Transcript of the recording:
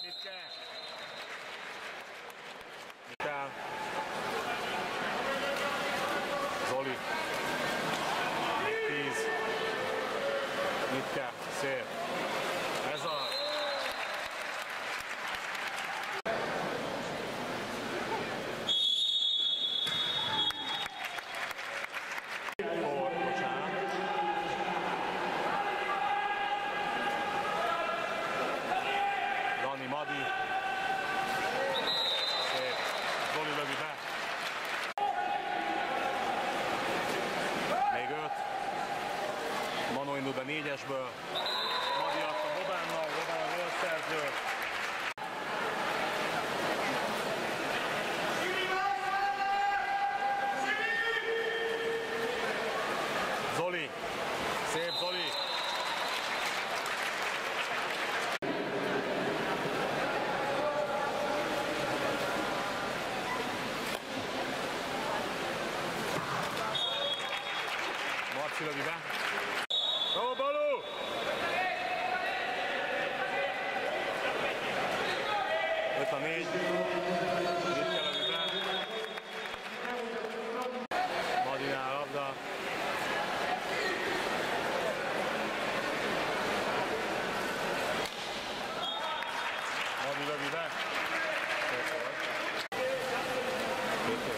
Mitke. Mittel. Zoli. 10. Mitke. Szép. Ez a... Madi. Szép. Zoli lövi be. Még 5. Manó indul be 4-esből. Madi adta Bobánnak, Bobán a gólszerző. Zoli. Szép Zoli. Marci lövi be. Bravo, Balú! Öt a 4. Mitke lövi be. Madinál labda. Madi lövi be. Szép volt.